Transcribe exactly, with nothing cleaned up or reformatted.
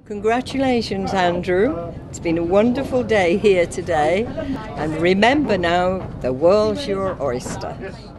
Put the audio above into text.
Congratulations, Andrew. It's been a wonderful day here today. And remember now, the world's your oyster.